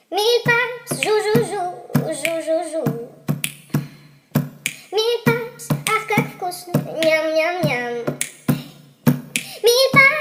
Мильпапс, жу-жу-жу, жу-жу-жу. Мильпапс, ах, как вкусно, ням-ням-ням. Мильпапс.